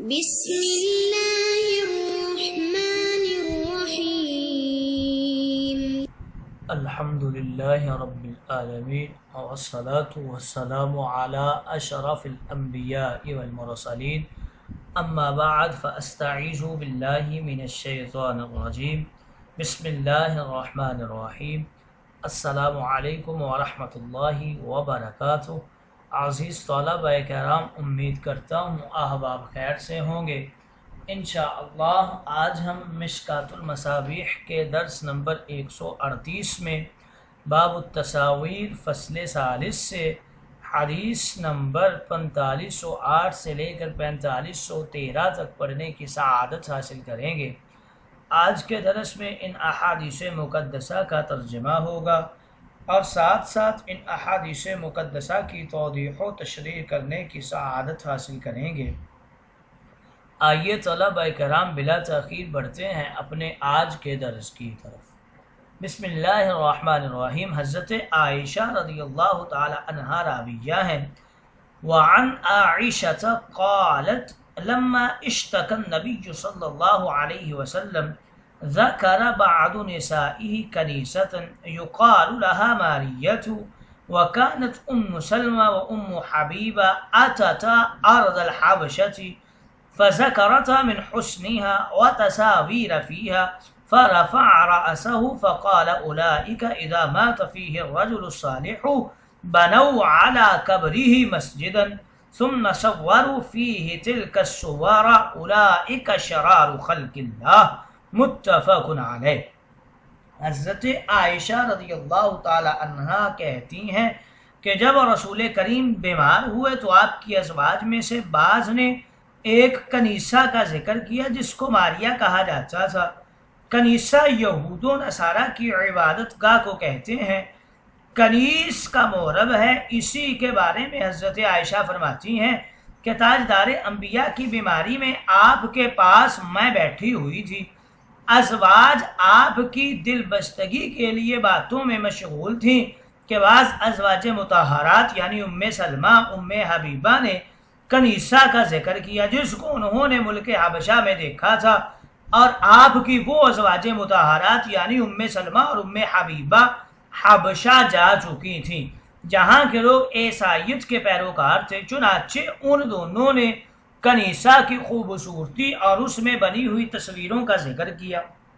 بسم الله الرحمن الرحيم. الحمد لله رب العالمين والصلاة والسلام على أشرف الأنبياء والمرسلين أما بعد فأستعيذ بالله من الشيطان الرجيم. بسم الله الرحمن الرحيم. السلام علیکم ورحمۃ اللہ وبرکاتہ. عزیز طلبہ کرام، امید کرتا ہوں احباب خیر سے ہوں گے. انشاءاللہ آج ہم مشکات المصابیح کے درس نمبر 138 میں باب التصاویر فصل ثالث سے حدیث نمبر 4508 سے لے کر 4513 تک پڑھنے کی سعادت حاصل کریں گے. آج کے درس میں ان احادیث مقدسہ کا ترجمہ ہوگا اور ساتھ ساتھ ان احادیث مقدسہ کی توضیح و تشریح کرنے کی سعادت حاصل کریں گے. آئیے طلبہ کرام بلا تاخیر بڑھتے ہیں اپنے آج کے درس کی طرف. بسم اللہ الرحمن الرحیم. حضرت عائشہ رضی اللہ تعالی عنہا راویہ ہیں. وعن عائشہ قالت لما اشتكى النبي صلى الله عليه وسلم ذكر بعض نسائه كنيسة يقال لها مارية وكانت سلمى حبيبة أتتا أرض الحبشة فذكرتا من حسنها وتساوير فيها فرفع رأسه فقال أولئك إذا مات فيه الرجل الصالح بنوا على قبره مسجدا ثم صوروا فيه تلك الصور اولئک شرار خلق اللہ. متفق علیہ. حضرت عائشہ رضی اللہ تعالی عنہا کہتی ہیں کہ جب رسول کریم بیمار ہوئے تو آپ کی ازواج میں سے بعض نے ایک کنیسہ کا ذکر کیا جس کو ماریہ کہا جاتا تھا. کنیسہ یہود و نصارہ کی عبادت گاہ کو کہتے ہیں. کنیس کا مورب ہے. اسی کے بارے میں حضرت عائشہ فرماتی ہیں کہ تاجدار انبیاء کی بیماری میں آپ کے پاس میں بیٹھی ہوئی تھی. ازواج آپ کی دل بستگی کے لیے باتوں میں مشغول تھیں کہ بعض ازواج مطہرات یعنی ام سلمہ ام حبیبہ نے کنیسہ کا ذکر کیا جس کو انہوں نے ملک حبشہ میں دیکھا تھا، اور آپ کی وہ ازواج مطہرات یعنی ام سلمہ اور ام حبیبہ حبشہ جا چکی تھیں جہاں کے لوگ عیسائیت کے پیروکار تھے. چنانچہ ان دونوں نے کنیسہ کی خوبصورتی اور اس میں بنی ہوئی تصویروں کا ذکر کیا.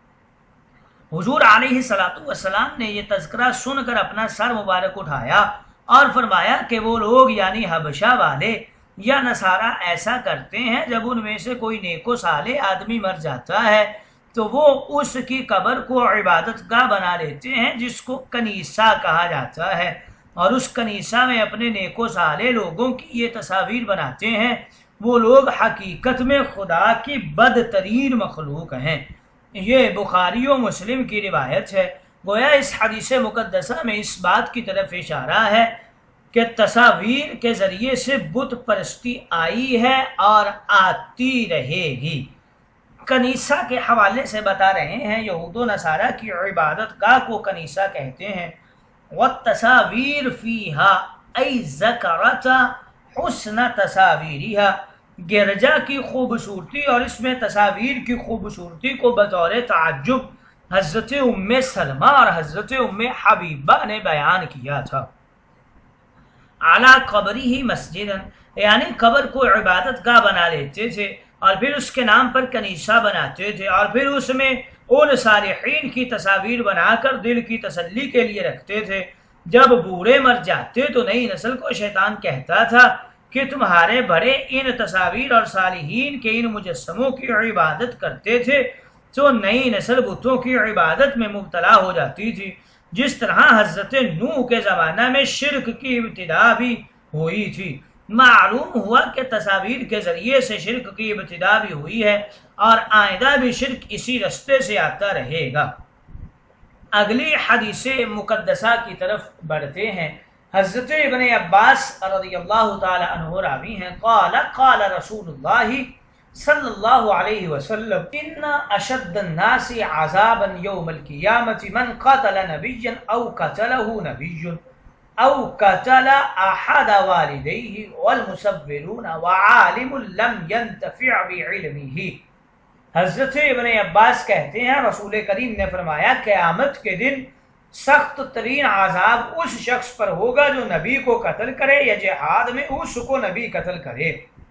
حضور علیہ السلام نے یہ تذکرہ سن کر اپنا سر مبارک اٹھایا اور فرمایا کہ وہ لوگ یعنی حبشہ والے یا نصارہ ایسا کرتے ہیں جب ان میں سے کوئی نیک و صالح آدمی مر جاتا ہے تو وہ اس کی قبر کو عبادت گاہ بنا لیتے ہیں جس کو کنیسہ کہا جاتا ہے، اور اس کنیسہ میں اپنے نیک و صالح لوگوں کی یہ تصاویر بناتے ہیں. وہ لوگ حقیقت میں خدا کی بدترین مخلوق ہیں. یہ بخاری و مسلم کی روایت ہے. گویا اس حدیث مقدسہ میں اس بات کی طرف اشارہ ہے کہ تصاویر کے ذریعے سے بت پرستی آئی ہے اور آتی رہے گی. کنیسہ کے حوالے سے بتا رہے ہیں یہود و نصارہ کی عبادت گاہ کو کنیسہ کہتے ہیں. والتصاویر فیہا ای ذکرت حسن تصاویرها. گرجا کی خوبصورتی اور اس میں تصاویر کی خوبصورتی کو بطور تعجب حضرت ام سلمہ اور حضرت ام حبیبہ نے بیان کیا تھا. علی قبرہ مسجدا یعنی قبر کو عبادت گاہ بنا لیتے تھے اور پھر اس کے نام پر کنیسہ بناتے تھے اور پھر اس میں ان صالحین کی تصاویر بنا کر دل کی تسلی کے لیے رکھتے تھے. جب بوڑھے مر جاتے تو نئی نسل کو شیطان کہتا تھا کہ تمہارے بڑے ان تصاویر اور صالحین کے ان مجسموں کی عبادت کرتے تھے، تو نئی نسل بتوں کی عبادت میں مبتلا ہو جاتی تھی. جس طرح حضرت نوح کے زمانہ میں شرک کی ابتدا بھی ہوئی تھی. معلوم ہوا کہ تصاویر کے ذریعے سے شرک کی ابتدا بھی ہوئی ہے اور آئندہ بھی شرک اسی رستے سے آتا رہے گا. اگلی حدیث مقدسہ کی طرف بڑھتے ہیں. حضرت ابن عباس رضی اللہ تعالی عنہ راوی ہیں. قال رسول اللہ صلی اللہ علیہ وسلم ان اشد الناس عذابا یوم القیامت من قتل نبیا او قتلہ نبی. او قتل احد والديه والمسبلون وعالم لم ينتفع بعلمه۔ حضرت ابن عباس کہتے ہیں رسول کریم نے فرمایا قیامت کے دن سخت ترین عذاب اس شخص پر ہوگا جو نبی کو قتل کرے یا جہاد میں اس کو نبی قتل کرے،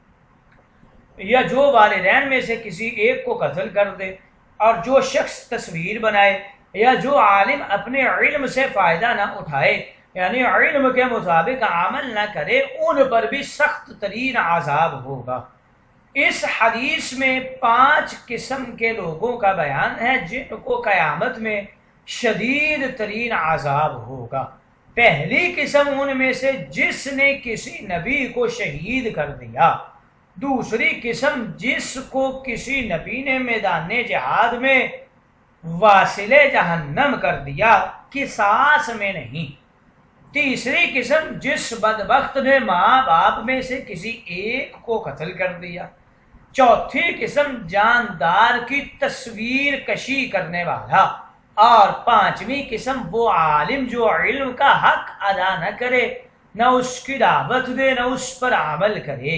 یا جو والدین میں سے کسی ایک کو قتل کر دے، اور جو شخص تصویر بنائے، یا جو عالم اپنے علم سے فائدہ نہ اٹھائے یعنی علم کے مطابق عمل نہ کرے، ان پر بھی سخت ترین عذاب ہوگا۔ اس حدیث میں 5 قسم کے لوگوں کا بیان ہے جن کو قیامت میں شدید ترین عذاب ہوگا۔ پہلی قسم ان میں سے جس نے کسی نبی کو شہید کر دیا، دوسری قسم جس کو کسی نبی نے میدان جہاد میں واصل جہنم کر دیا قصاص میں نہیں، تیسری قسم جس بدبخت نے ماں باپ میں سے کسی ایک کو قتل کر دیا، چوتھی قسم جاندار کی تصویر کشی کرنے والا، اور پانچویں قسم وہ عالم جو علم کا حق ادا نہ کرے، نہ اس کی دعوت دے، نہ اس پر عمل کرے۔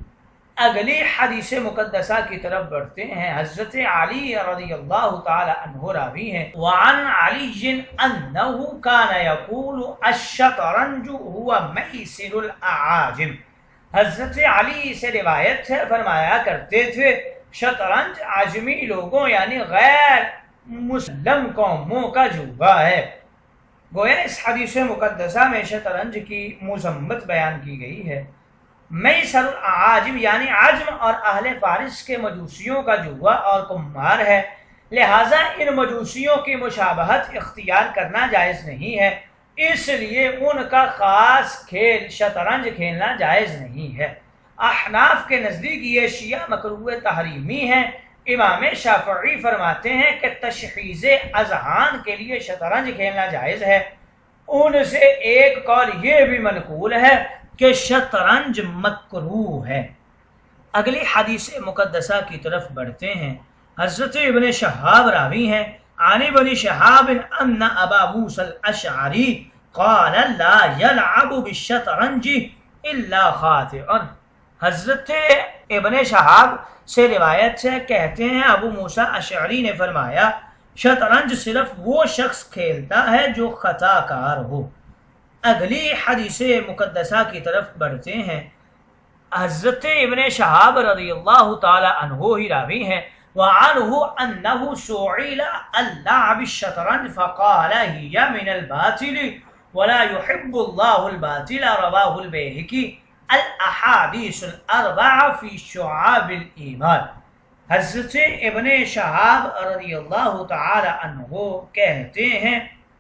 اگلی حدیث مقدسہ کی طرف بڑھتے ہیں۔ حضرت علی رضی اللہ تعالی عنہ راوی ہیں، وعن علی انہ کان یقول الشطرنج هو میسر الاعاجم۔ حضرت علی سے روایت ہے فرمایا کرتے تھے شطرنج عجمی لوگوں یعنی غیر مسلم قوموں کا جوا ہے۔ گویا اس حدیث مقدسہ میں شطرنج کی مذمت بیان کی گئی ہے۔ میسر العاجم یعنی عجم اور اہل فارس کے مجوسیوں کا جوا اور قمار ہے، لہٰذا ان مجوسیوں کی مشابہت اختیار کرنا جائز نہیں ہے، اس لیے ان کا خاص کھیل شطرنج کھیلنا جائز نہیں ہے۔ احناف کے نزدیک یہ شیعہ مکروہ تحریمی ہے۔ امام شافعی فرماتے ہیں کہ تشخیص اذہان کے لیے شطرنج کھیلنا جائز ہے۔ ان سے ایک قول یہ بھی منقول ہے کہ شطرنج مکروہ ہے۔ اگلی حدیث مقدسہ کی طرف بڑھتے ہیں۔ حضرت ابن شہاب راوی ہیں، عن ابن شہاب ان ابا موسیٰ الاشعری قال لا يلعب بالشطرنج الا خاطئ۔ حضرت ابن شہاب سے روایت ہے، کہتے ہیں ابو موسیٰ اشعری نے فرمایا شطرنج صرف وہ شخص کھیلتا ہے جو خطا کار ہو۔ اگلی حدیث مقدسہ کی طرف بڑھتے ہیں۔ حضرت ابن شہاب رضی اللہ تعالی عنہ ہی راوی ہیں، وعنہ انہ سئل عن لعب الشطرنج فقال هي من الباطل ولا يحب الله الباطل، رواہ البیہقی الاحادیث الاربع فی شعاب الایمان۔ حضرت ابن شہاب رضی اللہ تعالی عنہ کہتے ہیں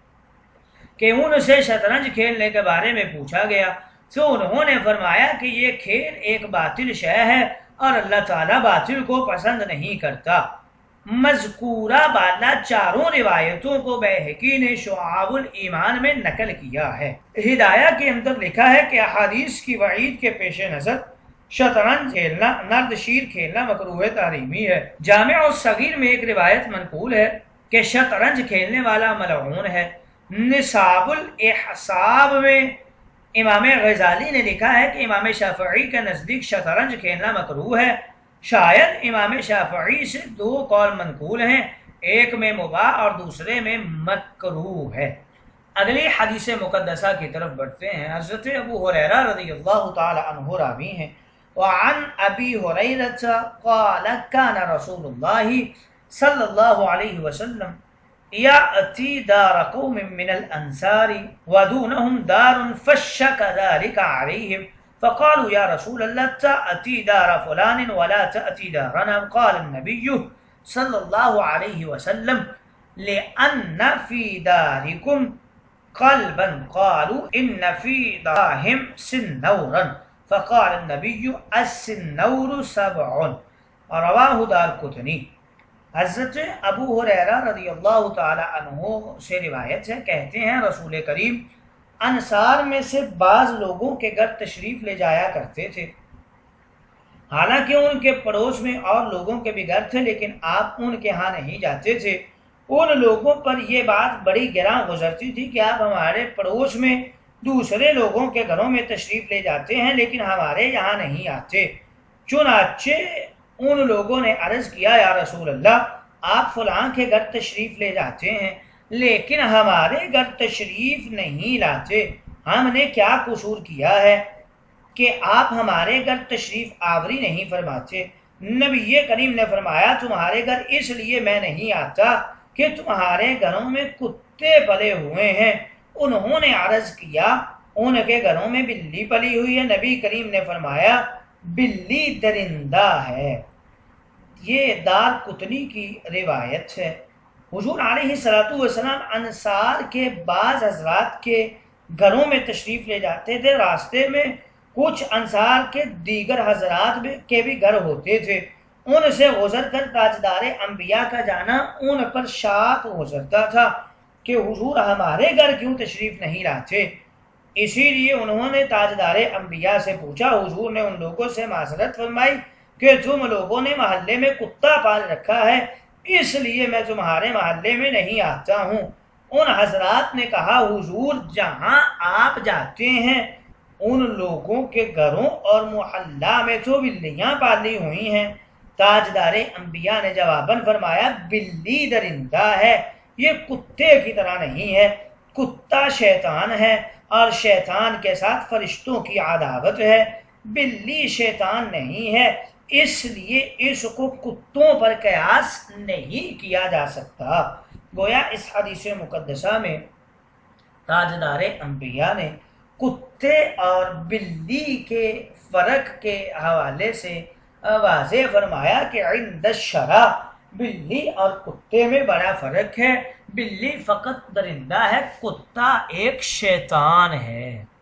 کہ ان سے شطرنج کھیلنے کے بارے میں پوچھا گیا تو انہوں نے فرمایا کہ یہ کھیل ایک باطل شے ہے اور اللہ تعالیٰ باطل کو پسند نہیں کرتا۔ مذکورہ بالا چاروں روایتوں کو بیہقی نے شعاب الایمان میں نقل کیا ہے۔ ہدایہ کے اندر لکھا ہے کہ احادیث کی وعید کے پیش نظر شطرنج کھیلنا، نرد شیر کھیلنا مکروہ تحریمی ہے۔ جامع الصغیر میں ایک روایت منقول ہے کہ شطرنج کھیلنے والا ملعون ہے۔ نصاب الاحساب میں امام غزالی نے لکھا ہے کہ امام شافعی کے نزدیک شطرنج کھیلنا مکروہ ہے۔ شاید امام شافعی سے 2 قول منقول ہیں، ایک میں مباح اور دوسرے میں مکروہ ہے۔ اگلی حدیث مقدسہ کی طرف بڑھتے ہیں۔ حضرت ابو ہریرہ رضی اللہ تعالی عنہ راوی ہیں، وعن ابی ہریرہ قال کان رسول اللہ صلی اللہ علیہ وسلم یأتی دار قوم من الانصار ودونهم دار فشک ذلك علیہم فقالوا یا رسول اللہ تأتی دار فلان ولا تأتی دارنا، قال النبی صلی اللہ علیہ وسلم لأن فی دارکم قلبا قالوا ان فی دارہم سنورا فقال النبی السنور 7، رواہ دارقطنی۔ حضرت ابو ہریرہ رضی اللہ تعالی عنہ سے روایت ہے، کہتے ہیں رسول کریم انصار میں سے بعض لوگوں کے گھر تشریف لے جایا کرتے تھے، حالانکہ ان کے پڑوس میں اور لوگوں کے بھی گھر تھے لیکن آپ ان کے ہاں نہیں جاتے تھے۔ ان لوگوں پر یہ بات بڑی گراں گزرتی تھی کہ آپ ہمارے پڑوس میں دوسرے لوگوں کے گھروں میں تشریف لے جاتے ہیں لیکن ہمارے یہاں نہیں آتے۔ چنانچہ ان لوگوں نے عرض کیا یا رسول اللہ آپ فلاں کے گھر تشریف لے جاتے ہیں لیکن ہمارے گھر تشریف نہیں لاتے، ہم نے کیا قصور کیا ہے کہ آپ ہمارے گھر تشریف آوری نہیں فرماتے؟ نبی کریم نے فرمایا تمہارے گھر اس لیے میں نہیں آتا کہ تمہارے گھروں میں کتے پلے ہوئے ہیں۔ انہوں نے عرض کیا ان کے گھروں میں بلی پلی ہوئی ہے؟ نبی کریم نے فرمایا بلی درندہ ہے۔ یہ دار قطنی کی روایت ہے۔ حضور علیہ السلام انصار کے بعض حضرات کے گھروں میں تشریف لے جاتے تھے، راستے میں کچھ انصار کے دیگر حضرات کے بھی گھر ہوتے تھے، ان سے گزر کر تاجدار انبیاء کا جانا ان پر شاق گزرتا تھا کہ حضور ہمارے گھر کیوں تشریف نہیں لاتے۔ اسی لیے انہوں نے تاجدار انبیاء سے پوچھا، حضور نے ان لوگوں سے معذرت فرمائی کہ تم لوگوں نے محلے میں کتا پال رکھا ہے اس لیے میں تمہارے محلے میں نہیں آتا ہوں۔ ان حضرات نے کہا حضور جہاں آپ جاتے ہیں ان لوگوں کے گھروں اور محلہ میں تو بلیاں پالی ہوئی ہیں۔ تاجدار انبیاء نے جواباً فرمایا بلی درندہ ہے، یہ کتے کی طرح نہیں ہے، کتا شیطان ہے اور شیطان کے ساتھ فرشتوں کی عداوت ہے، بلی شیطان نہیں ہے، اس لیے اس کو کتوں پر قیاس نہیں کیا جا سکتا۔ گویا اس حدیث مقدسہ میں تاجدار انبیاء نے کتے اور بلی کے فرق کے حوالے سے واضح فرمایا کہ عند الشرع بلی اور کتے میں بڑا فرق ہے، بلی فقط درندہ ہے، کتا ایک شیطان ہے۔